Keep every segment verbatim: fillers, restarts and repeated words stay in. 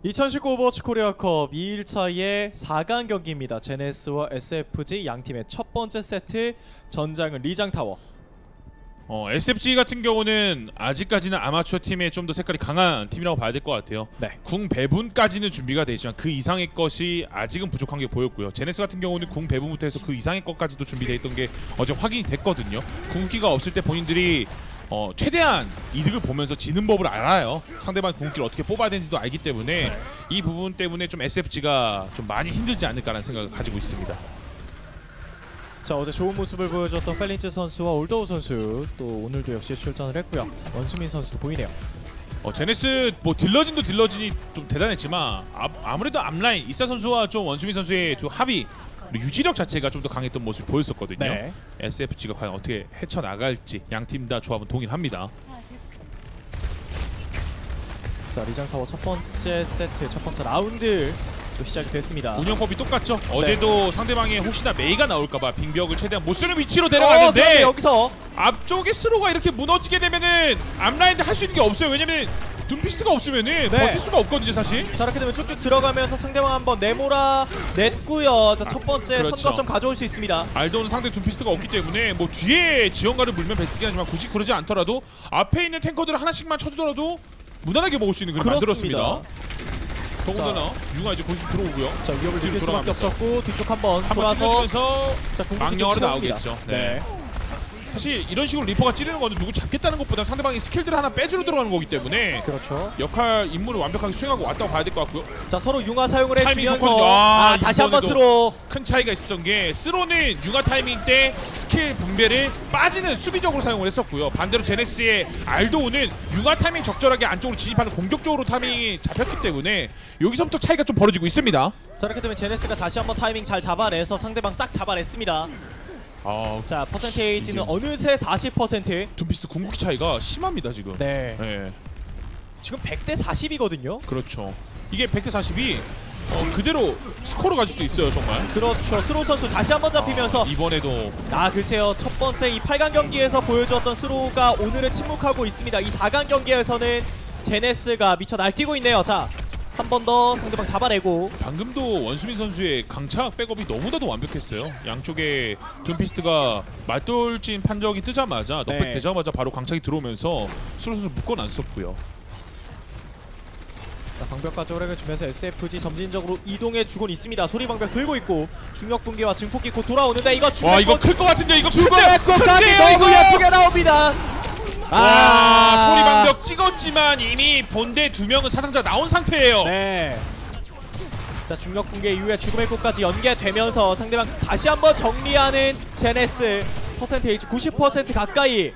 이천십구 오버워치 코리아컵 이 일차의 사 강 경기입니다. 제네스와 에스에프지 양팀의 첫 번째 세트. 전장은 리장타워. 어, 에스에프지 같은 경우는 아직까지는 아마추어 팀에 좀 더 색깔이 강한 팀이라고 봐야 될 것 같아요. 네. 궁 배분까지는 준비가 되어 있지만 그 이상의 것이 아직은 부족한 게 보였고요. 제네스 같은 경우는 궁 배분부터 해서 그 이상의 것까지도 준비되어 있던 게 어제 확인이 됐거든요. 궁기가 없을 때 본인들이 어, 최대한 이득을 보면서 지는 법을 알아요. 상대방 궁기를 어떻게 뽑아야 되는지도 알기 때문에 네. 이 부분 때문에 좀 에스에프지가 좀 많이 힘들지 않을까라는 생각을 가지고 있습니다. 자, 어제 좋은 모습을 보여줬던 펠린츠 선수와 올더우 선수 또 오늘도 역시 출전을 했고요. 원수민 선수도 보이네요. 어, 제네스 뭐 딜러진도 딜러진이 좀 대단했지만 아, 아무래도 앞라인 이사 선수와 좀 원수민 선수의 두 합의 유지력 자체가 좀 더 강했던 모습을 보였었거든요. 네. 에스에프지가 과연 어떻게 헤쳐나갈지 양팀 다 조합은 동일합니다. 자, 리장타워 첫 번째 세트 첫 번째 라운드 또 시작이 됐습니다. 운영법이 똑같죠. 네. 어제도 상대방에 혹시나 메이가 나올까봐 빙벽을 최대한 못 쓰는 위치로 데려갔는데 어, 여기서 앞쪽에 스로가 이렇게 무너지게 되면은 앞라인도 할 수 있는 게 없어요. 왜냐면 둠피스트가 없으면은 네. 버틸 수가 없거든요, 사실. 자, 이렇게 되면 쭉쭉 들어가면서 상대방 한번 내몰아 냈고요. 자, 첫 번째 아, 그렇죠. 선거점 가져올 수 있습니다. 알도는 상대 둠피스트가 없기 때문에 뭐 뒤에 지원가를 물면 베스트긴 하지만 굳이 그러지 않더라도 앞에 있는 탱커들을 하나씩만 쳐두더라도 무난하게 먹을 수 있는 그런 만들었습니다. 더군다나 융아 이제 거기서 들어오고요. 자, 위협을 느낄 수밖에 없었고 뒤쪽 한번 돌아서 자, 망령으로 나오겠죠. 네. 네. 사실 이런 식으로 리퍼가 찌르는 거는 누구 잡겠다는 것보다 상대방이 스킬들을 하나 빼주러 들어가는 거기 때문에 그렇죠. 역할 임무를 완벽하게 수행하고 왔다고 봐야 될 것 같고요. 자, 서로 융화 사용을 해주면서 아, 아, 다시 한번 스로 큰 차이가 있었던 게 스로는 융화 타이밍 때 스킬 분배를 빠지는 수비적으로 사용을 했었고요. 반대로 제네스의 알도우는 융화 타이밍 적절하게 안쪽으로 진입하는 공격적으로 타이밍이 잡혔기 때문에 여기서부터 차이가 좀 벌어지고 있습니다. 자, 이렇게 되면 제네스가 다시 한번 타이밍 잘 잡아내서 상대방 싹 잡아냈습니다. 아, 자, 퍼센테이지는 어느새 사십 퍼센트. 둠피스트 궁극기 차이가 심합니다 지금. 네. 네. 지금 백 대 사십이거든요. 그렇죠. 이게 백 대 사십이 어, 그대로 스코어로 갈 수도 있어요 정말. 그렇죠. 스로우 선수 다시 한번 잡히면서 아, 이번에도 아, 글쎄요. 첫 번째 이 팔 강 경기에서 보여주었던 스로우가 오늘은 침묵하고 있습니다. 이 사 강 경기에서는 제네스가 미쳐 날뛰고 있네요. 자, 한 번 더 상대방 잡아내고 방금도 원수민 선수의 강착 백업이 너무나도 완벽했어요. 양쪽에 둠피스트가 말돌진 판정이 뜨자마자 넉백 네. 되자마자 바로 강착이 들어오면서 스로 선수 묶어놨었고요. 자, 방벽까지 활약을 주면서 에스에프지 점진적으로 이동해주곤 있습니다. 소리방벽 들고 있고 중력분기와 증폭기 곧 돌아오는데 이거 와, 이거 클 것 같은데 이거 중력의 꽃각이 너무 이거! 예쁘게 나옵니다. 아, 아 소리방벽 찍었지만 이미 본대 두 명은 사상자 나온 상태예요. 네. 자, 중력 붕괴 이후에 죽음의 꽃까지 연계되면서 상대방 다시 한번 정리하는 제네스. 퍼센테이지 구십 퍼센트 가까이.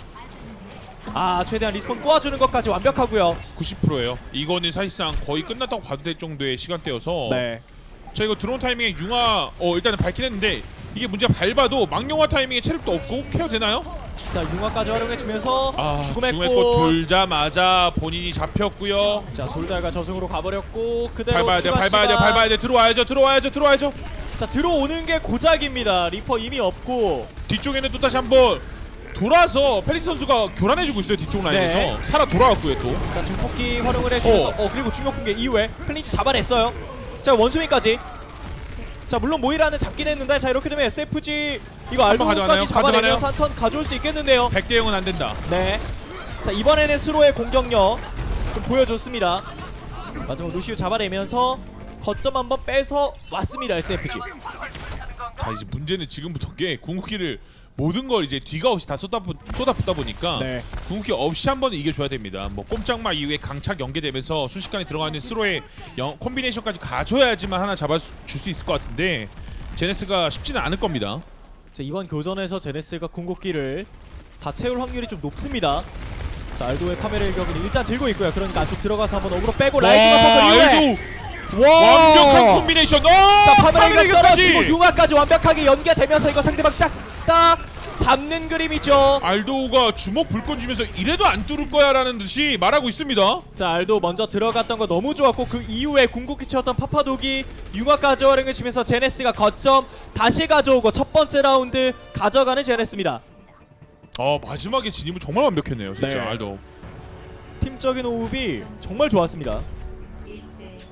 아, 최대한 리스폰 꼬아주는 것까지 완벽하고요. 구십 퍼센트예요. 이거는 사실상 거의 끝났다고 봐도 될 정도의 시간대여서. 네. 자, 이거 들어온 타이밍에 융화 어 일단은 밟긴 했는데 이게 문제가 밟아도 망령화 타이밍에 체력도 없고 케어 되나요? 자, 융화까지 활용해주면서 아, 죽음의, 죽음의 꽃. 꽃 돌자마자 본인이 잡혔고요. 자, 돌다가 저승으로 가버렸고 그대로 밟아야 돼, 밟아야 돼, 밟아야 돼. 들어와야죠, 들어와야죠, 들어와야죠. 자, 들어오는 게 고작입니다. 리퍼 이미 없고 뒤쪽에는 또 다시 한번 돌아서 펠릭스 선수가 교란해주고 있어요. 뒤쪽 라인에서 네. 살아 돌아왔고요 또. 자, 지금 폭기 활용을 해주면서 어, 어 그리고 중력붕괴 이후에 플린츠 잡아냈어요. 자, 원수민까지. 자, 물론 모이라는 잡긴 했는데 자, 이렇게 되면 에스에프지 이거 알도까지 잡아내면서 한 턴 가져올 수 있겠는데요. 백 대 영은 안 된다. 네. 자, 이번에는 스로의 공격력 좀 보여줬습니다. 마지막 루시우 잡아내면서 거점 한번 빼서 왔습니다. 에스에프지. 자, 이제 문제는 지금부터 게 궁극기를 모든 걸 이제 뒤가 없이 다 쏟아, 쏟아붓다 보니까 네. 궁극기 없이 한 번은 이겨줘야 됩니다. 뭐 꼼짝마 이후에 강착 연계되면서 순식간에 들어가는 스로의 영, 콤비네이션까지 가져야지만 하나 잡아줄 수 있을 것 같은데 제네스가 쉽지는 않을 겁니다. 자, 이번 교전에서 제네스가 궁극기를 다 채울 확률이 좀 높습니다. 자, 알도의 카메라 일격은 일단 들고 있고요. 그러니까 안쪽 들어가서 한번 어그로 빼고 라이징 퍼커 이후에 와, 완벽한 콤비네이션. 오! 자, 파메라 일격 떨어지고 융화까지 완벽하게 연계되면서 이거 상대방 짝딱 잡는 그림이죠. 알도우가 주먹 불꽃 주면서 이래도 안 뚫을 거야 라는 듯이 말하고 있습니다. 자, 알도우 먼저 들어갔던 거 너무 좋았고 그 이후에 궁극기 채웠던 파파독이 융화까지 활용해주면서 제네스가 거점 다시 가져오고 첫 번째 라운드 가져가는 제네스입니다. 어, 마지막에 진입은 정말 완벽했네요 진짜. 네. 알도우 팀적인 호흡이 정말 좋았습니다.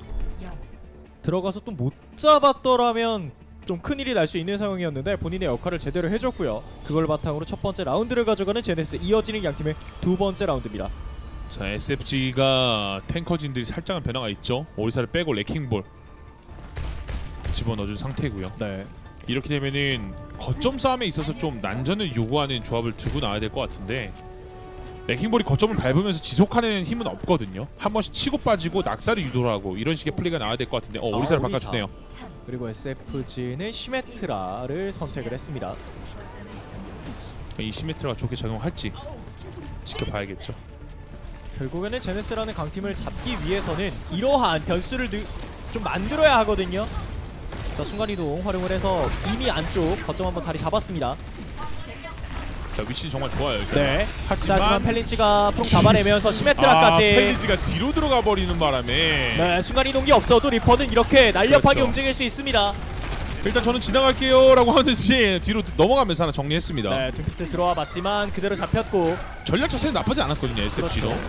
들어가서 또 못 잡았더라면 좀 큰일이 날 수 있는 상황이었는데 본인의 역할을 제대로 해줬고요. 그걸 바탕으로 첫 번째 라운드를 가져가는 제네스, 이어지는 양팀의 두 번째 라운드입니다. 자, 에스에프지가 탱커진들이 살짝은 변화가 있죠. 오리사를 빼고 레킹볼 집어넣어준 상태고요. 네. 이렇게 되면은 거점 싸움에 있어서 좀 난전을 요구하는 조합을 들고 나와야 될 것 같은데, 레킹볼이 거점을 밟으면서 지속하는 힘은 없거든요. 한 번씩 치고 빠지고 낙사를 유도를 하고 이런 식의 플레이가 나와야 될 것 같은데, 어, 오리사를 아, 오리사. 바꿔주네요. 그리고 에스에프지는 시메트라를 선택을 했습니다. 이 시메트라가 좋게 작용할지 지켜봐야겠죠. 결국에는 제네스라는 강팀을 잡기 위해서는 이러한 변수를 느, 좀 만들어야 하거든요. 자, 순간이동 활용을 해서 이미 안쪽 거점 한번 자리 잡았습니다. 자, 위치는 정말 좋아요. 일단. 네. 하지만, 하지만 펠린치가 프롱 잡아내면서 시메트라까지. 아, 펠리지가 뒤로 들어가 버리는 바람에 네, 순간이동이 없어도 리퍼는 이렇게 날렵하게 그렇죠. 움직일 수 있습니다. 일단 저는 지나갈게요 라고 하듯이 뒤로 넘어가면서 하나 정리했습니다. 네, 둠피스트 들어와 봤지만 그대로 잡혔고, 전략 자체는 나쁘지 않았거든요. 에스에프지도. 그렇죠.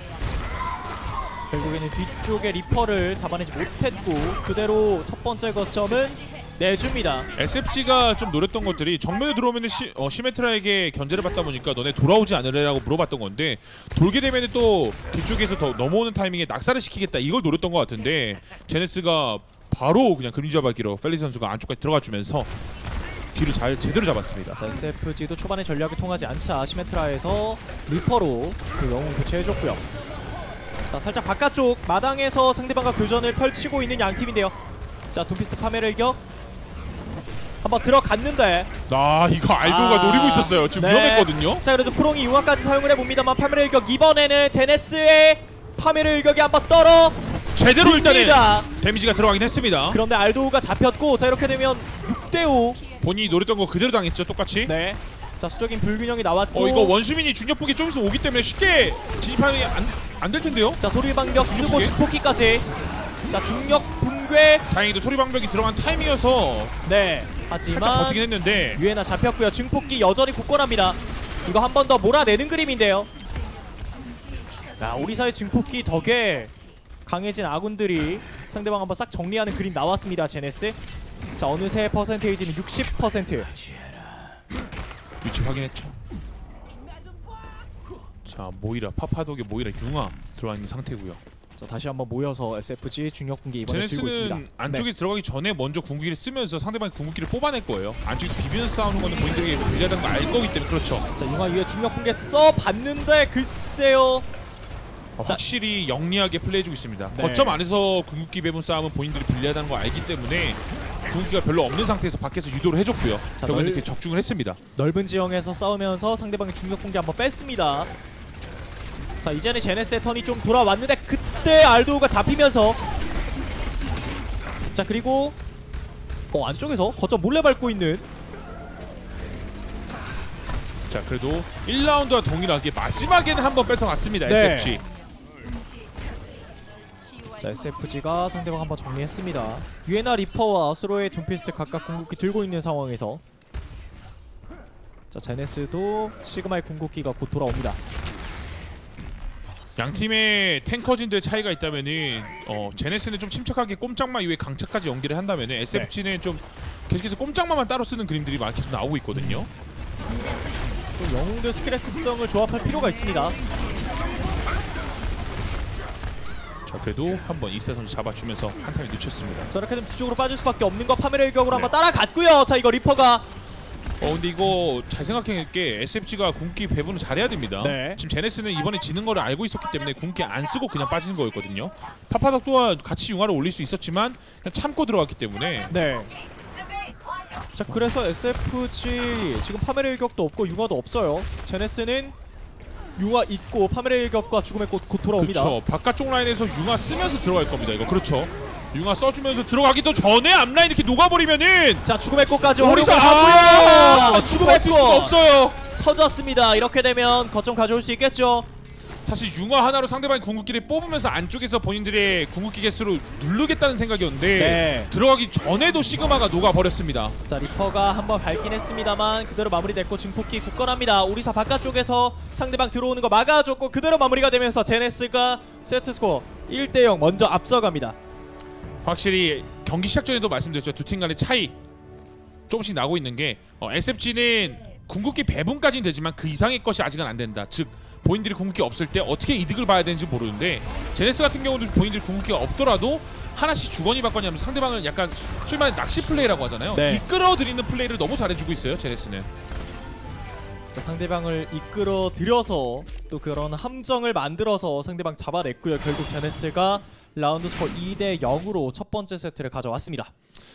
결국에는 뒤쪽에 리퍼를 잡아내지 못했고 그대로 첫 번째 거점은 내줍니다. 에스에프지가 좀 노렸던 것들이 정면에 들어오면 시, 어, 시메트라에게 견제를 받다 보니까 너네 돌아오지 않으래라고 물어봤던 건데, 돌게 되면 또 뒤쪽에서 더 넘어오는 타이밍에 낙사를 시키겠다 이걸 노렸던 것 같은데, 제네스가 바로 그냥 그림자 밟기로 펠리 선수가 안쪽까지 들어가주면서 뒤를 잘 제대로 잡았습니다. 자, 에스에프지도 초반에 전략이 통하지 않자 시메트라에서 리퍼로 그 영웅 교체해줬고요. 자, 살짝 바깥쪽 마당에서 상대방과 교전을 펼치고 있는 양팀인데요. 자, 둠피스트 파멸의 격 한번 들어갔는데, 아, 이거 알도가 아, 노리고 있었어요. 지금 네. 위험했거든요. 자, 그래도 프롱이 융화까지 사용을 해봅니다만 파멸의 일격, 이번에는 제네스의 파멸의 일격이 한번 떨어 제대로 줍니다. 일단은 데미지가 들어가긴 했습니다. 그런데 알도우가 잡혔고, 자, 이렇게 되면 육 대 오. 본인이 노렸던 거 그대로 당했죠. 똑같이. 네. 자, 수적인 불균형이 나왔고, 어, 이거 원수민이 중력폭이 좀 있으면 오기 때문에 쉽게 진입하는 안 될 텐데요. 자, 소리방벽 쓰고 중력붕괴? 증폭기까지. 자, 중력 붕괴. 다행히도 소리방벽이 들어간 타이밍이어서 네. 살짝 하지만 버티긴 했는데, 유에나 잡혔고요. 증폭기 여전히 굳건합니다. 이거 한 번 더 몰아내는 그림인데요. 야, 오리사의 증폭기 덕에 강해진 아군들이 상대방 한번 싹 정리하는 그림 나왔습니다. 제네스. 자, 어느새 퍼센테이지는 육십 퍼센트. 위치 확인했죠. 자, 모이라 파파독의 모이라 융화 들어와 있는 상태고요. 자, 다시 한번 모여서 에스에프지 중력 분기 이번에 들고 있습니다. 제네스는 안쪽에 들어가기 전에 먼저 궁극기를 쓰면서 상대방의 궁극기를 뽑아낼 거예요. 안쪽에서 비비면서 싸우는 거는 본인들에게 불리하다는 걸 알 거기 때문에. 그렇죠. 네. 자, 융화 이후에 중력 분기 써봤는데 글쎄요. 어, 자, 확실히 영리하게 플레이해주고 있습니다. 네. 거점 안에서 궁극기 배분 싸움은 본인들이 불리하다는 걸 알기 때문에 궁극기가 별로 없는 상태에서 밖에서 유도를 해줬고요. 자, 결국에는 널- 이렇게 적중을 했습니다. 넓은 지형에서 싸우면서 상대방의 중력 분기 한번 뺐습니다. 자, 이제는 제네스의 턴이 좀 돌아왔는데 그때 알도우가 잡히면서, 자, 그리고 어, 안쪽에서 거점 몰래 밟고 있는, 자, 그래도 일 라운드와 동일하게 마지막에는 한번 뺏어갔습니다. 네. 에스에프지. 자, 에스에프지가 상대방 한번 정리했습니다. 유에나 리퍼와 스로의 둠피스트 각각 궁극기 들고 있는 상황에서, 자, 제네스도 시그마의 궁극기가 곧 돌아옵니다. 양 팀의 탱커진들의 차이가 있다면은 어, 제네스는 좀 침착하게 꼼짝마 이후에 강착까지 연기를 한다면은 에스에프지는 좀 계속해서 꼼짝마만 따로 쓰는 그림들이 많이 계속 나오고 있거든요. 또 영웅들 스킬의 특성을 조합할 필요가 있습니다. 자, 그래도 한번 이세 선수 잡아주면서 한 타임 늦췄습니다. 자, 이렇게 되면 뒤쪽으로 빠질 수밖에 없는 거 파멸의 일격으로 한번 따라갔고요. 자, 이거 리퍼가, 어 근데 이거 잘 생각해볼게. 에스에프지가 궁극기 배분을 잘해야 됩니다. 네. 지금 제네스는 이번에 지는 거를 알고 있었기 때문에 궁극기 안 쓰고 그냥 빠지는 거였거든요. 파파덕 또한 같이 융화를 올릴 수 있었지만 그냥 참고 들어갔기 때문에. 네. 자, 그래서 에스에프지 지금 파멸의 일격도 없고 융화도 없어요. 제네스는 융화 있고 파멸의 일격과 죽음의 꽃 곧 돌아옵니다. 그렇죠. 바깥쪽 라인에서 융화 쓰면서 들어갈 겁니다. 이거 그렇죠. 융화 써주면서 들어가기도 전에 앞라인 이렇게 녹아버리면은 자, 죽음의 꽃까지 오리사 활용을 하고요. 아, 죽음의 버틸 수가 꽃 없어요. 터졌습니다. 이렇게 되면 거점 가져올 수 있겠죠. 사실 융화 하나로 상대방의 궁극기를 뽑으면서 안쪽에서 본인들의 궁극기 개수로 누르겠다는 생각이었는데 네. 들어가기 전에도 시그마가 녹아버렸습니다. 자, 리퍼가 한번 밟긴 했습니다만 그대로 마무리됐고 증폭기 굳건합니다. 오리사 바깥쪽에서 상대방 들어오는 거 막아줬고 그대로 마무리가 되면서 제네스가 세트스코어 일 대 영 먼저 앞서갑니다. 확실히 경기 시작 전에도 말씀드렸죠. 두 팀 간의 차이 조금씩 나고 있는 게 어, 에스에프지는 궁극기 배분까지는 되지만 그 이상의 것이 아직은 안 된다. 즉 본인들이 궁극기 없을 때 어떻게 이득을 봐야 되는지 모르는데 제네스 같은 경우는 본인들이 궁극기가 없더라도 하나씩 주거니 받거니 하면서 상대방을 약간 소위 말해 낚시 플레이라고 하잖아요. 네. 이끌어들이는 플레이를 너무 잘해주고 있어요. 제네스는. 자, 상대방을 이끌어 들여서 또 그런 함정을 만들어서 상대방 잡아냈고요. 결국 제네스가 라운드 스코어 이 대 영으로 첫 번째 세트를 가져왔습니다.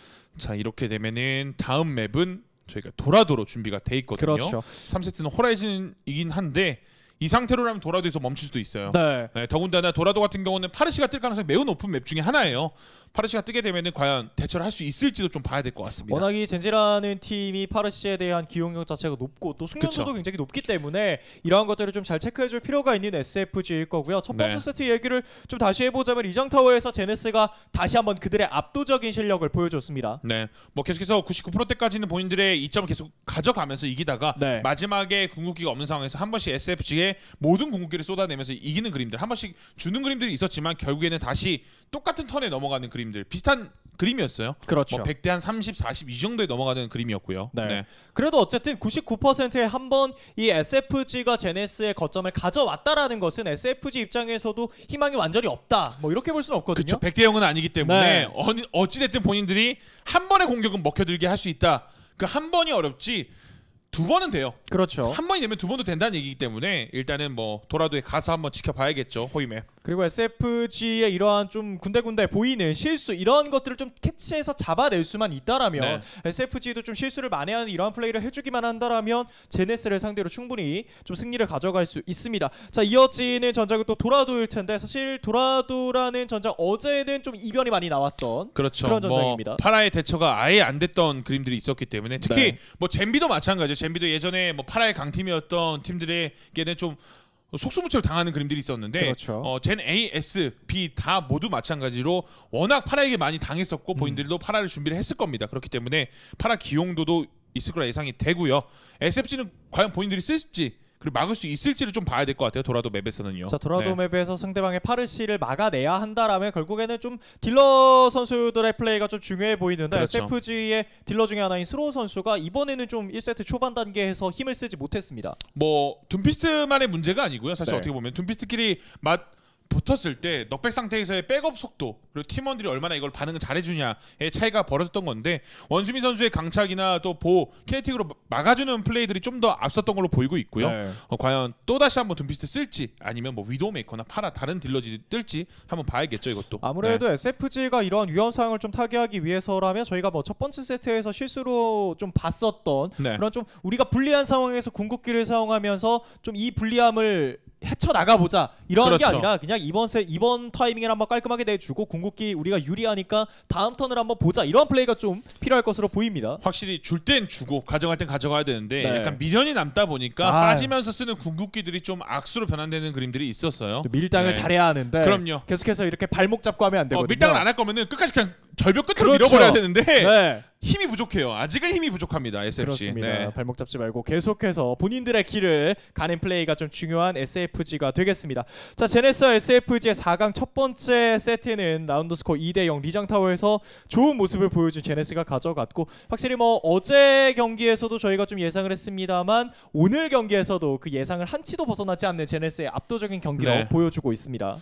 자, 이렇게 되면은 다음 맵은 저희가 도라도로 준비가 돼 있거든요. 그렇죠. 삼 세트는 호라이즌이긴 한데 이 상태로라면 도라도에서 멈출 수도 있어요. 네. 네, 더군다나 도라도 같은 경우는 파르시가 뜰 가능성이 매우 높은 맵 중에 하나예요. 파르시가 뜨게 되면은 과연 대처를 할 수 있을지도 좀 봐야 될 것 같습니다. 워낙 이 젠지라는 팀이 파르시에 대한 기용력 자체가 높고 또 숙련도도 그쵸. 굉장히 높기 때문에 이러한 것들을 좀 잘 체크해줄 필요가 있는 에스에프지일 거고요. 첫 번째 네. 세트 얘기를 좀 다시 해보자면 이정타워에서 제네스가 다시 한번 그들의 압도적인 실력을 보여줬습니다. 네, 뭐 계속해서 구십구 퍼센트대까지는 본인들의 이점을 계속 가져가면서 이기다가 네. 마지막에 궁극기가 없는 상황에서 한 번씩 에스에프지에 모든 궁극기를 쏟아내면서 이기는 그림들, 한 번씩 주는 그림들이 있었지만 결국에는 다시 똑같은 턴에 넘어가는 그림들, 비슷한 그림이었어요. 그렇죠. 뭐 백 대 한 삼십, 사십 이 정도에 넘어가는 그림이었고요. 네. 네. 그래도 어쨌든 구십구 퍼센트에 한 번 이 에스에프지가 제네스의 거점을 가져왔다라는 것은 에스에프지 입장에서도 희망이 완전히 없다. 뭐 이렇게 볼 수는 없거든요. 그렇죠. 백 대 영은 아니기 때문에 네. 어느, 어찌됐든 본인들이 한 번의 공격은 먹혀들게 할 수 있다. 그 한 번이 어렵지 두 번은 돼요. 그렇죠. 한 번이 되면 두 번도 된다는 얘기이기 때문에 일단은 뭐 도라도에 가서 한번 지켜봐야겠죠. 호이맵. 그리고 에스에프지의 이러한 좀 군데군데 보이는 실수 이런 것들을 좀 캐치해서 잡아낼 수만 있다라면 네. 에스에프지도 좀 실수를 만회하는 이러한 플레이를 해주기만 한다라면 제네스를 상대로 충분히 좀 승리를 가져갈 수 있습니다. 자, 이어지는 전장은 또 도라도일 텐데 사실 도라도라는 전장 어제는 좀 이변이 많이 나왔던 그렇죠. 그런 뭐 전장입니다. 파라의 대처가 아예 안 됐던 그림들이 있었기 때문에 특히 네. 뭐 젠비도 마찬가지죠. 젠비도 예전에 뭐 파라의 강팀이었던 팀들에게는 좀 속수무책을 당하는 그림들이 있었는데 그렇죠. 어, 젠 A, S, B 다 모두 마찬가지로 워낙 파라에게 많이 당했었고 음. 본인들도 파라를 준비를 했을 겁니다. 그렇기 때문에 파라 기용도도 있을 거라 예상이 되고요. 에스에프지는 과연 본인들이 쓸지 그리고 막을 수 있을지를 좀 봐야 될 것 같아요. 도라도 맵에서는요. 자, 도라도 네. 맵에서 상대방의 파르시를 막아내야 한다라면 결국에는 좀 딜러 선수들의 플레이가 좀 중요해 보이는데 그렇죠. 에스에프지의 딜러 중에 하나인 스로우 선수가 이번에는 좀 일 세트 초반 단계에서 힘을 쓰지 못했습니다. 뭐 둠피스트만의 문제가 아니고요. 사실 네. 어떻게 보면 둠피스트끼리 맞 붙었을 때 넉백 상태에서의 백업 속도 그리고 팀원들이 얼마나 이걸 반응을 잘해주냐의 차이가 벌어졌던 건데 원수미 선수의 강착이나 또 보 키네틱으로 막아주는 플레이들이 좀 더 앞섰던 걸로 보이고 있고요. 네. 어, 과연 또 다시 한번 둠피스트 쓸지 아니면 뭐 위도우 메이커나 파라 다른 딜러지 뜰지 한번 봐야겠죠. 이것도 아무래도 네. 에스에프지가 이런 위험 상황을 좀 타개하기 위해서라면 저희가 뭐 첫 번째 세트에서 실수로 좀 봤었던 네. 그런 좀 우리가 불리한 상황에서 궁극기를 사용하면서 좀 이 불리함을 헤쳐나가 보자 이런 게 그렇죠. 아니라 그냥 이번 세 이번 타이밍에 한번 깔끔하게 내주고 궁극기 우리가 유리하니까 다음 턴을 한번 보자 이런 플레이가 좀 필요할 것으로 보입니다. 확실히 줄 땐 주고 가져갈 땐 가져가야 되는데 네. 약간 미련이 남다 보니까 아. 빠지면서 쓰는 궁극기들이 좀 악수로 변환되는 그림들이 있었어요. 밀당을 네. 잘해야 하는데 그럼요. 계속해서 이렇게 발목 잡고 하면 안 되거든요. 어, 밀당을 안 할 거면은 끝까지 그냥 절벽 끝으로 그렇죠. 밀어버려야 되는데 네. 힘이 부족해요. 아직은 힘이 부족합니다. 에스에프지. 그렇습니다. 네. 발목 잡지 말고 계속해서 본인들의 길을 가는 플레이가 좀 중요한 에스에프지가 되겠습니다. 자, 제네스 에스에프지의 사 강 첫 번째 세트는 라운드 스코어 이 대 영 리장타워에서 좋은 모습을 보여준 제네스가 가져갔고 확실히 뭐 어제 경기에서도 저희가 좀 예상을 했습니다만 오늘 경기에서도 그 예상을 한치도 벗어나지 않는 제네스의 압도적인 경기력 네. 보여주고 있습니다.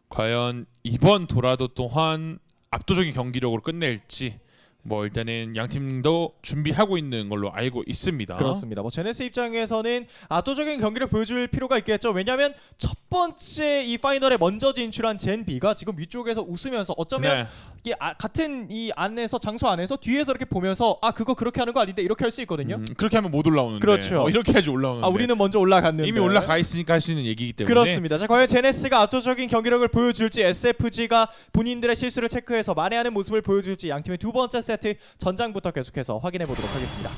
과연 이번 도라도 또한 압도적인 경기력으로 끝낼지 뭐 일단은 양 팀도 준비하고 있는 걸로 알고 있습니다. 그렇습니다. 뭐 제네스 입장에서는 압도적인 경기를 보여줄 필요가 있겠죠. 왜냐하면 첫 번째 이 파이널에 먼저 진출한 젠비가 지금 위쪽에서 웃으면서 어쩌면 네. 이 아, 같은 이 안에서 장소 안에서 뒤에서 이렇게 보면서 아 그거 그렇게 하는 거 아닌데 이렇게 할 수 있거든요. 음, 그렇게 하면 못 올라오는데. 그렇죠. 어, 이렇게 해야지 올라오는데. 아 우리는 먼저 올라갔는데 이미 올라가 있으니까 할 수 있는 얘기이기 때문에. 그렇습니다. 자, 과연 제네스가 압도적인 경기력을 보여줄지 에스에프지가 본인들의 실수를 체크해서 만회하는 모습을 보여줄지 양 팀의 두 번째 세트 전장부터 계속해서 확인해 보도록 하겠습니다.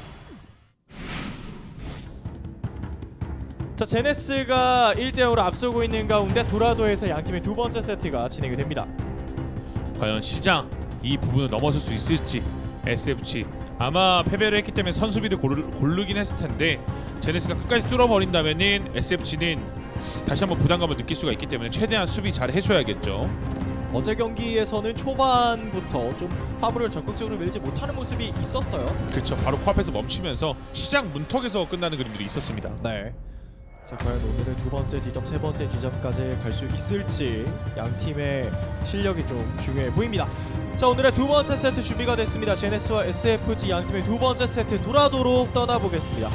자, 제네스가 일 대 영으로 앞서고 있는 가운데 도라도에서 양 팀의 두 번째 세트가 진행이 됩니다. 과연 시장 이 부분을 넘어설 수 있을지 에스에프지 아마 패배를 했기 때문에 선수비를 고르, 고르긴 했을 텐데 제네스가 끝까지 뚫어버린다면은 에스에프지는 다시 한번 부담감을 느낄 수가 있기 때문에 최대한 수비 잘 해줘야겠죠. 어제 경기에서는 초반부터 좀 화물을 적극적으로 밀지 못하는 모습이 있었어요. 그렇죠. 바로 코앞에서 멈추면서 시장 문턱에서 끝나는 그림들이 있었습니다. 네. 자, 과연 오늘의 두 번째 지점, 세 번째 지점까지 갈 수 있을지 양 팀의 실력이 좀 중요해 보입니다. 자, 오늘의 두 번째 세트 준비가 됐습니다. 제네스와 에스에프지 양 팀의 두 번째 세트 돌아도록 떠나보겠습니다.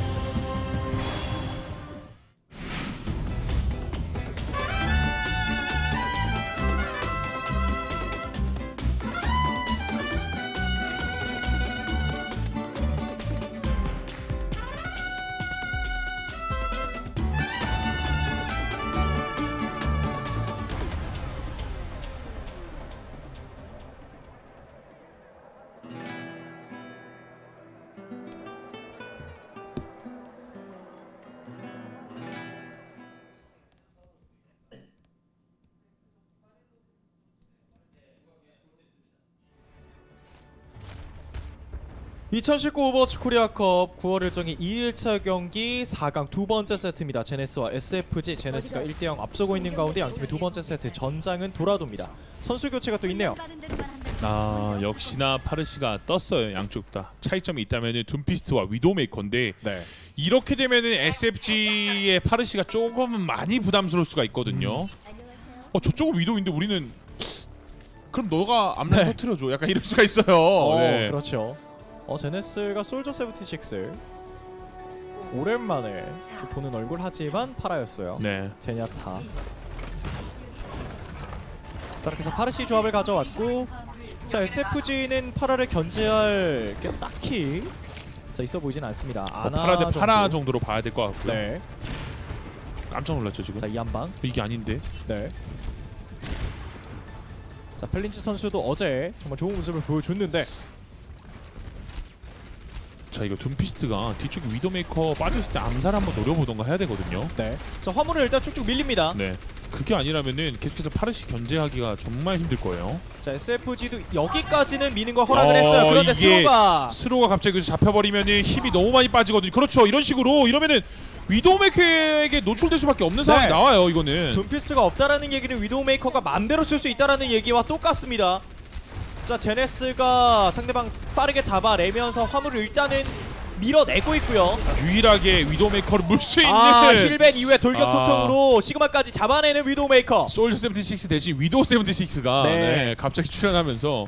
이천십구 오버워치 코리아컵 구월 일정이 이 일차 경기 사 강 두 번째 세트입니다. 제네스와 에스에프지. 제네스가 일 대 영 앞서고 있는 가운데 양팀의 두 번째 세트 전장은 돌아돕니다. 선수 교체가 또 있네요. 아, 역시나 파르시가 떴어요. 양쪽 다 차이점이 있다면은 둠피스트와 위도메이커인데 네. 이렇게 되면은 에스에프지의 파르시가 조금은 많이 부담스러울 수가 있거든요. 어, 저쪽은 위도인데 우리는 그럼 너가 앞라인 네. 터트려줘. 약간 이럴 수가 있어요. 어, 네. 그렇죠. 어, 제네스가 솔저 칠십육 오랜만에 좀 보는 얼굴 하지만 파라였어요. 네. 제냐타. 자, 이렇게 해서 파르시 조합을 가져왔고, 자, 에스에프지는 파라를 견제할 게 딱히 자 있어 보이진 않습니다. 어, 아나 파라 대 정도. 파라 정도로 봐야 될 것 같고요. 네. 깜짝 놀랐죠 지금. 자, 이 한 방. 이게 아닌데. 네. 자, 펠린치 선수도 어제 정말 좋은 모습을 보여줬는데, 자, 이거 둠피스트가 뒤쪽 위도메이커 빠져있을 때 암살 한번 노려보던가 해야 되거든요. 네. 자, 화물을 일단 쭉쭉 밀립니다. 네. 그게 아니라면은 계속해서 파르시 견제하기가 정말 힘들 거예요. 자, 에스에프지도 여기까지는 미는 거 허락을 어, 했어요. 그런데 이게 스로가 스로가 갑자기 여기서 잡혀버리면은 힘이 너무 많이 빠지거든요. 그렇죠. 이런 식으로 이러면은 위도메이커에게 노출될 수밖에 없는 상황이 네. 나와요. 이거는. 둠피스트가 없다라는 얘기는 위도우메이커가 맘대로 쓸 수 있다라는 얘기와 똑같습니다. 자, 제네스가 상대방 빠르게 잡아내면서 화물을 일단은 밀어내고 있고요. 유일하게 위도메이커를 물 수 있는 아, 힐벤 이후에 돌격 아. 소총으로 시그마까지 잡아내는 위도우메이커. 솔저 칠십육 대신 위도우 칠십육가 네. 네, 갑자기 출연하면서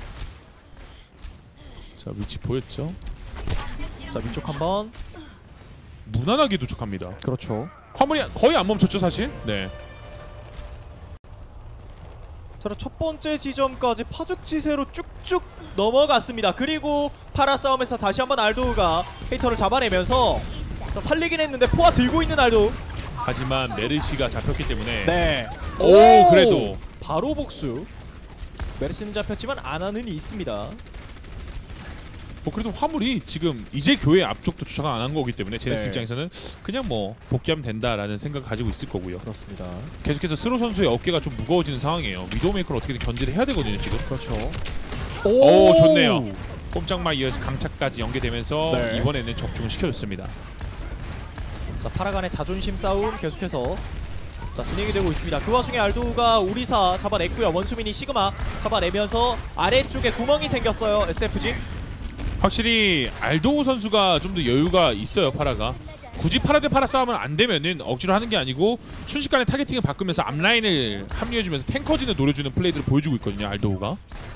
자, 위치 보였죠? 자, 위쪽 한번. 무난하게 도착합니다. 그렇죠. 화물이 거의 안 멈췄죠 사실? 네. 자, 첫 번째 지점까지 파죽지세로 쭉쭉 넘어갔습니다. 그리고 파라 싸움에서 다시 한번 알도우가 헤이터를 잡아내면서 자, 살리긴 했는데 포화 들고 있는 알도우. 하지만 메르시가 잡혔기 때문에 네. 오, 그래도 바로 복수. 메르시는 잡혔지만 아나는 있습니다. 뭐 그래도 화물이 지금 이제 교회 앞쪽도 도착 안 한 거기 때문에 제네스 네. 입장에서는 그냥 뭐 복귀하면 된다라는 생각을 가지고 있을 거고요. 그렇습니다. 계속해서 스로 선수의 어깨가 좀 무거워지는 상황이에요. 위도우메이커를 어떻게든 견제를 해야 되거든요 지금. 그렇죠. 오, 좋네요. 꼼짝마 이어서 강착까지 연계되면서 네. 이번에는 적중을 시켜줬습니다. 자, 파라 간의 자존심 싸움 계속해서 자, 진행이 되고 있습니다. 그 와중에 알도우가 우리사 잡아냈고요. 원수민이 시그마 잡아내면서 아래쪽에 구멍이 생겼어요. 에스에프지. 확실히 알도우 선수가 좀 더 여유가 있어요. 파라가 굳이 파라 대 파라 싸움은 안 되면은 억지로 하는 게 아니고 순식간에 타겟팅을 바꾸면서 앞라인을 합류해주면서 탱커진을 노려주는 플레이들을 보여주고 있거든요. 알도우가.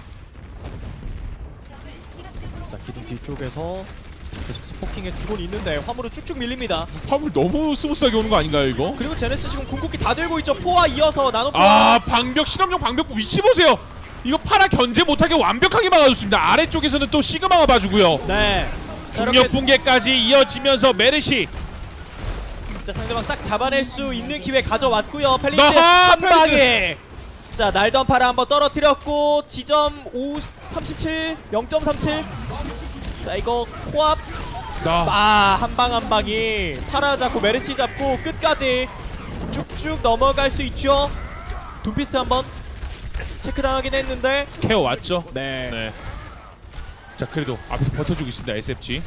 자, 기둥 뒤쪽에서 계속해서 포킹해 주곤 있는데 화물은 쭉쭉 밀립니다. 화물 너무 스무스하게 오는 거 아닌가요 이거? 그리고 제네스 지금 궁극기 다 들고 있죠. 포화 이어서 나노 포화. 아, 방벽 실험용 방벽 위치 보세요. 이거 파라 견제 못하게 완벽하게 막아줬습니다. 아래쪽에서는 또 시그마가 봐주고요. 네. 자, 중력 이렇게 붕괴까지 이어지면서 메르시 자, 상대방 싹 잡아낼 수 있는 기회 가져왔고요. 펠린치 너하, 한 방에. 자, 날던 파라 한번 떨어뜨렸고 지점 오 삼십칠 영 점 삼칠. 자, 이거 코앞. 나 아, 한 방 한 방이 파라 잡고 메르시 잡고 끝까지 쭉쭉 넘어갈 수 있죠. 둠피스트 한번 체크당하긴 했는데 케어 왔죠? 네. 네. 자, 그래도 앞에서 버텨주고 있습니다. 에스에프지.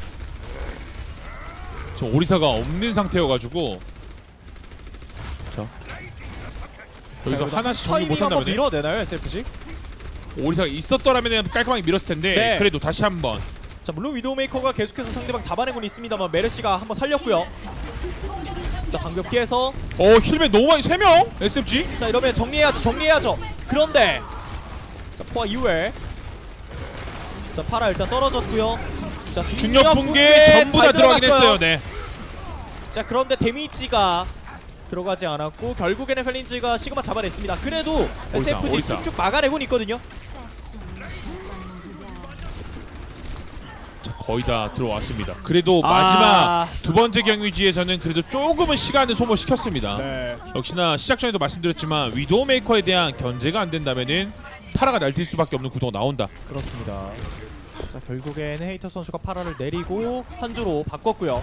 지금 오리사가 없는 상태여가지고 자 여기서 자, 하나씩 정리 타이밍 한번 못한다면 밀어내나요, 에스에프지? 오리사가 있었더라면 깔끔하게 밀었을 텐데 네. 그래도 다시 한번 자 물론 위도우메이커가 계속해서 상대방 잡아내고는 있습니다만 메르시가 한번 살렸고요. 자 방벽 피해서 어 힐맨 너무 많이 세 명 에스에프지 자 이러면 정리해야죠 정리해야죠. 그런데 자 포화 이후에 자 파라 일단 떨어졌고요. 자 중력 붕괴 전부 다 들어가긴 했어요. 네. 자 그런데 데미지가 들어가지 않았고 결국에는 펠린즈가 시그마 잡아냈습니다. 그래도 오리사, 에스에프지 오리사. 쭉쭉 막아내고는 있거든요. 자, 거의 다 들어왔습니다. 그래도 아. 마지막 두 번째 경유지에서는 그래도 조금은 시간을 소모시켰습니다. 네. 역시나 시작 전에도 말씀드렸지만 위도우메이커에 대한 견제가 안 된다면은 파라가 날뛸 수밖에 없는 구도가 나온다. 그렇습니다. 자 결국에는 헤이터 선수가 파라를 내리고 한조로 바꿨고요.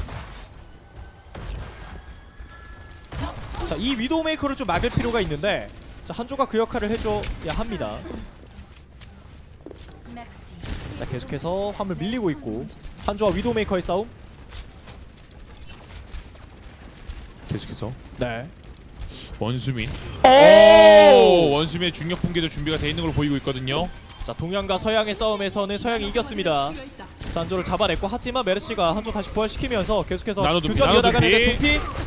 자 이 위도우메이커를 좀 막을 필요가 있는데 자 한조가 그 역할을 해줘야 합니다. 자 계속해서 화물 밀리고 있고 한조와 위도우메이커의 싸움. 계속해서 네. 원수민. 오! 원수민의 중력 붕괴도 준비가 돼 있는 걸로 보이고 있거든요. 자 동양과 서양의 싸움에서는 서양이 이겼습니다. 자 한조를 잡아냈고 하지만 메르시가 한조 다시 부활시키면서 계속해서 나노 둠피, 교전 나노 이어나가는데 둠피. 둠피.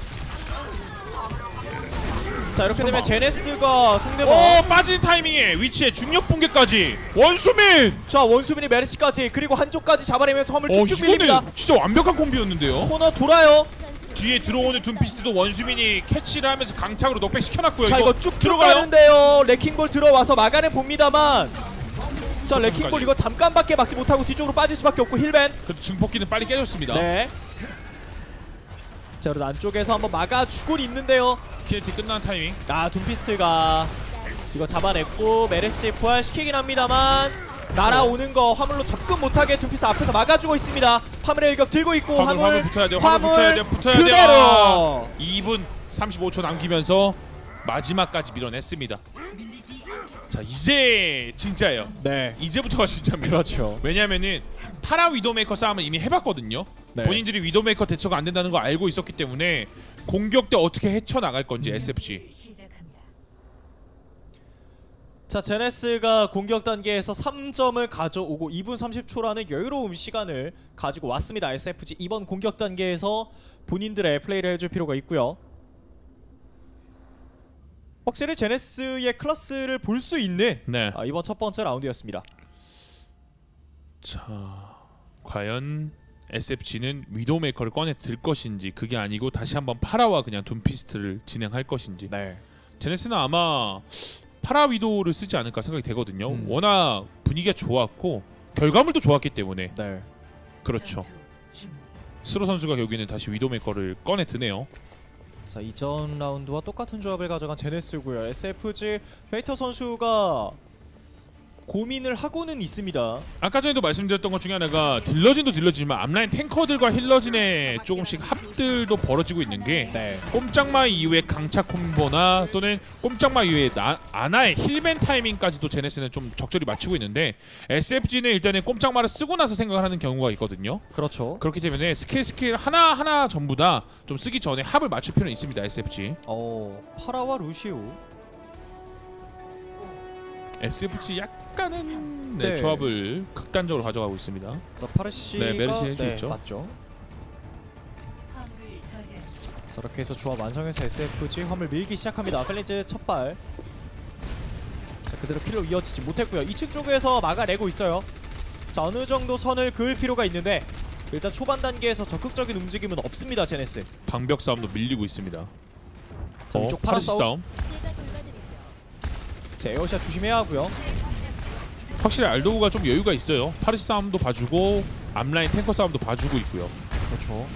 자 이렇게 되면 제네스가 상대방 어 빠진 타이밍에 위치에 중력 붕괴까지 원수민. 자 원수민이 메르시까지 그리고 한쪽까지 잡아내면서 화물 어 쭉쭉 밀립니다. 이거는 진짜 완벽한 콤비였는데요. 코너 돌아요. 뒤에 들어오는 둠피스트도 원수민이 캐치를 하면서 강착으로 넉백 시켜놨고요. 자 이거 쭉쭉 가는데요. 레킹볼 들어와서 막아내 봅니다만 자 레킹볼 이거 잠깐밖에 막지 못하고 뒤쪽으로 빠질 수밖에 없고 힐벤. 그래도 증폭기는 빨리 깨졌습니다. 네. 자 그래도 안쪽에서 한번 막아주곤 있는데요. 티엔티 끝난 타이밍. 아 둠피스트가 이거 잡아냈고 메르시 부활시키긴 합니다만 날아오는 거 화물로 접근 못하게 둠피스트 앞에서 막아주고 있습니다. 화물의 일격 들고 있고 화물, 화물 화물 붙어야 돼요. 화물 붙어야 돼요. 붙어야 그대로. 돼요. 이 분 삼십오 초 남기면서 마지막까지 밀어냈습니다. 자 이제 진짜예요. 네. 이제부터가 진짜입니다. 그렇죠. 왜냐면은 파라 위도메이커 싸움을 이미 해봤거든요. 네. 본인들이 위도메이커 대처가 안 된다는 걸 알고 있었기 때문에 공격 때 어떻게 헤쳐나갈 건지 에스에프지. 자 제네스가 공격 단계에서 삼 점을 가져오고 이 분 삼십 초라는 여유로운 시간을 가지고 왔습니다. 에스에프지 이번 공격 단계에서 본인들의 플레이를 해줄 필요가 있고요. 확실히 제네스의 클래스를 볼 수 있는 네. 아, 이번 첫 번째 라운드였습니다. 자 과연 에스에프지는 위도메이커를 꺼내 들 것인지 그게 아니고 다시 한번 파라와 그냥 둠피스트를 진행할 것인지. 네. 제네스는 아마 파라 위도를 쓰지 않을까 생각이 되거든요. 음. 워낙 분위기가 좋았고 결과물도 좋았기 때문에. 네. 그렇죠. 스로 선수가 결국에는 다시 위도메이커를 꺼내 드네요. 자 이전 라운드와 똑같은 조합을 가져간 제네스고요. 에스에프지 페이터 선수가 고민을 하고는 있습니다. 아까 전에도 말씀드렸던 것 중에 하나가 딜러진도 딜러진이지만 앞라인 탱커들과 힐러진의 조금씩 합들도 벌어지고 있는 게 네. 꼼짝마 이후에 강착 콤보나 또는 꼼짝마 이후에 나, 아나의 힐맨 타이밍까지도 제네스는 좀 적절히 맞추고 있는데 에스에프지는 일단은 꼼짝마를 쓰고 나서 생각을 하는 경우가 있거든요. 그렇죠. 그렇기 때문에 스킬 스킬 하나하나 전부 다 좀 쓰기 전에 합을 맞출 필요는 있습니다. 에스에프지. 어 파라와 루시우. 에스에프지 약간은 네, 네. 조합을 극단적으로 가져가고 있습니다. 자 파르시가 네, 메르시 해주겠죠. 맞죠. 자 이렇게 해서 조합 완성해서 에스에프지 화물 밀기 시작합니다. 펠린즈 첫발. 자 그대로 킬로 이어지지 못했고요. 이 층 쪽에서 막아내고 있어요. 자 어느 정도 선을 그을 필요가 있는데 일단 초반 단계에서 적극적인 움직임은 없습니다. 제네스. 방벽 싸움도 밀리고 있습니다. 자 어, 위쪽 파라 파르시 싸움. 싸움. 자 에어샷 조심해야 하고요. 확실히 알도우가 좀 여유가 있어요. 파르시 싸움도 봐주고 앞라인 탱커 싸움도 봐주고 있고요. 그렇죠.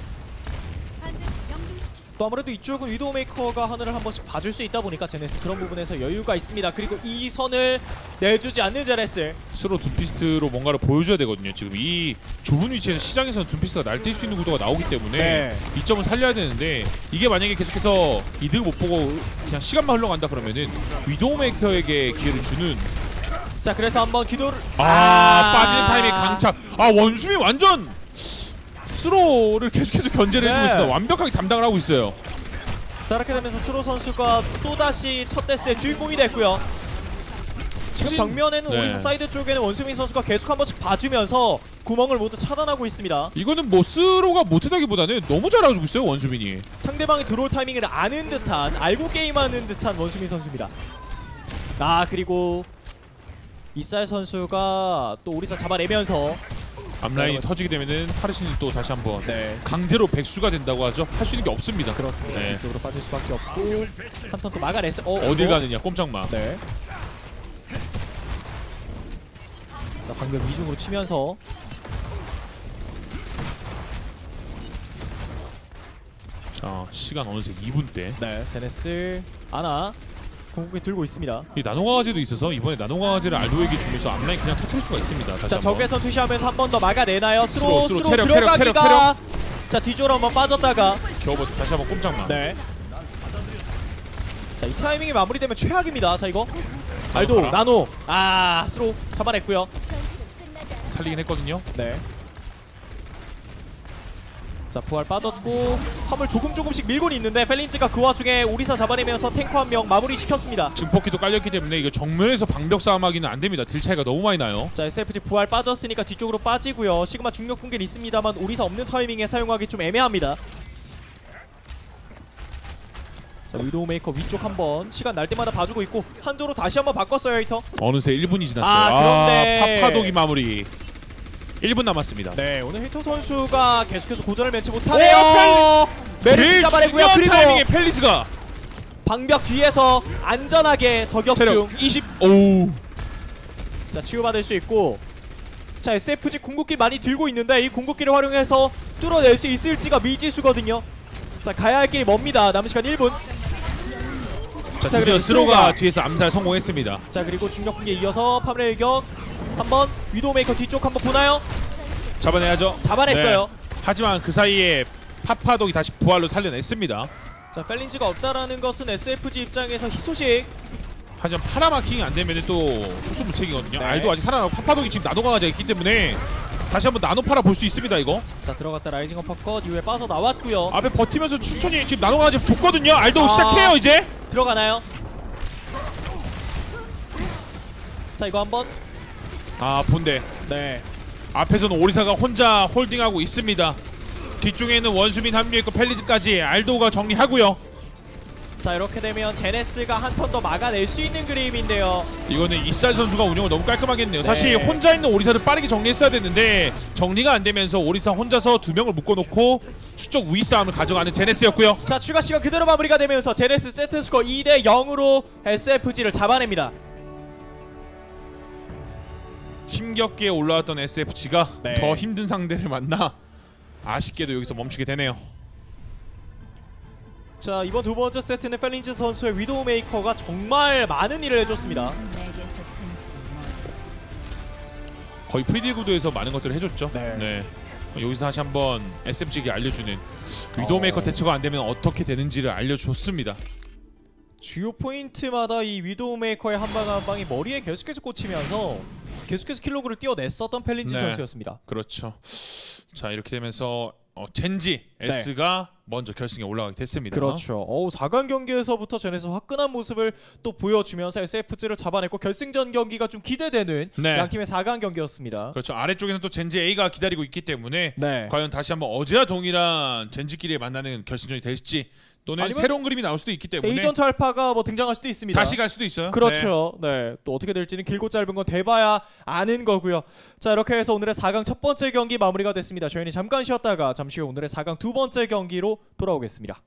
또 아무래도 이쪽은 위도우메이커가 하늘을 한 번씩 봐줄 수 있다 보니까 제네스 그런 부분에서 여유가 있습니다. 그리고 이 선을 내주지 않는 제네스. 스로 둠피스트로 뭔가를 보여줘야 되거든요. 지금 이 좁은 위치에서 시장에서는 둠피스트가 날뛸 수 있는 구도가 나오기 때문에 네. 이 점을 살려야 되는데 이게 만약에 계속해서 이득 못 보고 그냥 시간만 흘러간다 그러면은 위도우메이커에게 기회를 주는. 자 그래서 한번 기도를 아, 아 빠지는 타이밍 강착. 아 원숭이 완전 스로를 계속해서 견제를 네. 해주고 있습니다. 완벽하게 담당을 하고 있어요. 자 이렇게 되면서 스로 선수가 또다시 첫 데스의 주인공이 됐고요. 지금 사실- 정면에는 네. 오리사 사이드 쪽에는 원수민 선수가 계속 한 번씩 봐주면서 구멍을 모두 차단하고 있습니다. 이거는 뭐 스로가 못하다기보다는 너무 잘해주고 있어요 원수민이. 상대방이 들어올 타이밍을 아는 듯한, 알고 게임하는 듯한 원수민 선수입니다. 아 그리고 이쌀 선수가 또 오리사 잡아내면서 앞라인이 네. 터지게 되면은 파르신이 또 다시 한번 네 강제로 백수가 된다고 하죠. 할 수 있는 게 없습니다. 그렇습니다. 네. 뒤쪽으로 빠질 수밖에 없고 한 턴 또 막아냈어요. 어, 어딜 이거? 가느냐 꼼짝마. 네. 자 방금 이중으로 치면서 자 시간 어느새 이 분대. 네 제네스 아나 궁극기 들고 있습니다. 이 나노강화제도 있어서 이번에 나노강화제를 알도에게 주면서 앞라인 그냥 터뜨릴 수가 있습니다. 다시 자 한번. 적외선 투시하면서 한 번 더 막아내나요? 스로, 스로 스로, 스로 체력, 체력, 들어가기가 체력, 자 뒤쪽으로 한번 빠졌다가 겨우 버텨. 다시 한번 꼼짝마. 네. 자 이 타이밍이 마무리되면 최악입니다. 자 이거 알도 봐라. 나노 아 스로 잡아냈고요. 살리긴 했거든요. 네. 자 부활 빠졌고 화물 조금 조금씩 밀고는 있는데 펠린즈가 그 와중에 오리사 잡아내면서 탱커 한 명 마무리 시켰습니다. 증폭기도 깔렸기 때문에 이거 정면에서 방벽 싸움하기는 안 됩니다. 딜 차이가 너무 많이 나요. 자 에스에프지 부활 빠졌으니까 뒤쪽으로 빠지고요. 시그마 중력 붕괴는 있습니다만 오리사 없는 타이밍에 사용하기 좀 애매합니다. 자 위도우 메이커 위쪽 한번 시간 날 때마다 봐주고 있고 한조로 다시 한번 바꿨어요 히터. 어느새 일 분이 지났죠. 아, 그런데- 아, 파파도기 마무리. 일 분 남았습니다. 네 오늘 히터 선수가 계속해서 고전을 맺지 못하네요. 메르시 제일 잡아내고요. 중요한 그리고 타이밍에 펠리즈가 방벽 뒤에서 안전하게 저격 중. 체력 이십. 오. 자 치유받을 수 있고 자 에스에프지 궁극기 많이 들고 있는데 이 궁극기를 활용해서 뚫어낼 수 있을지가 미지수거든요. 자 가야 할 길이 멉니다. 남은 시간 일 분. 자, 자, 드디어 그리고 스로가 스로가 뒤에서 암살 성공했습니다. 자 그리고 중력풍기에 이어서 파멸의 일격 한번 위도우메이커 뒤쪽 한번 보나요? 잡아내야죠. 잡아냈어요. 네. 하지만 그 사이에 파파독이 다시 부활로 살려냈습니다. 자 펠린즈가 없다라는 것은 에스에프지 입장에서 희소식. 하지만 파라마킹이 안 되면 또 속수무책이거든요. 네. 알도 아직 살아나고 파파독이 지금 나노강화제가 있기 때문에 다시 한번 나노파라 볼 수 있습니다. 이거 자 들어갔다 라이징 어퍼컷 이후에 빠져나왔고요. 앞에 버티면서 천천히 지금 나노강화제 줬거든요. 알도 아. 시작해요 이제. 들어가나요? 자 이거 한번 아 본대 네 앞에서는 오리사가 혼자 홀딩하고 있습니다. 뒤쪽에는 원수민 합류했고 펠리즈까지 알도가 정리하고요. 자 이렇게 되면 제네스가 한 턴 더 막아낼 수 있는 그림인데요. 이거는 이쌀 선수가 운영을 너무 깔끔하게 했네요. 네. 사실 혼자 있는 오리사를 빠르게 정리했어야 됐는데 정리가 안 되면서 오리사 혼자서 두 명을 묶어놓고 수적 우위 싸움을 가져가는 제네스였고요. 자 추가 시간 그대로 마무리가 되면서 제네스 세트스코어 이 대 영으로 에스에프지를 잡아냅니다. 힘겹게 올라왔던 에스에프지가 네. 더 힘든 상대를 만나 아쉽게도 여기서 멈추게 되네요. 자 이번 두 번째 세트는 펠린즈 선수의 위도우 메이커가 정말 많은 일을 해줬습니다. 내게서 숨지 거의 프리딜 구도에서 많은 것들을 해줬죠. 네. 여기서 다시 한번 에스에프지에게 알려주는 위도우메이커 어. 대처가 안 되면 어떻게 되는지를 알려줬습니다. 주요 포인트마다 이 위도우 메이커의 한 방 한 방이 머리에 계속해서 꽂히면서 계속해서 킬로그를 띄워냈었던 펠린즈 네. 선수였습니다. 그렇죠. 자 이렇게 되면서 어, 젠지 S가 먼저 결승에 올라가게 됐습니다. 네. 그렇죠. 어우 사 강 경기에서부터 전에서 화끈한 모습을 또 보여주면서 에스에프지를 잡아냈고 결승전 경기가 좀 기대되는 네. 양 팀의 사 강 경기였습니다. 그렇죠. 아래쪽에는 또 젠지 A가 기다리고 있기 때문에 네. 과연 다시 한번 어제와 동일한 젠지끼리 만나는 결승전이 될지 또는 아니면 새로운 그림이 나올 수도 있기 때문에 에이전트 알파가 뭐 등장할 수도 있습니다. 다시 갈 수도 있어요. 그렇죠. 네. 또 어떻게 될지는 길고 짧은 건 대봐야 아는 거고요. 자 이렇게 해서 오늘의 사 강 첫 번째 경기 마무리가 됐습니다. 저희는 잠깐 쉬었다가 잠시 후 오늘의 사 강 두 번째 경기로 돌아오겠습니다.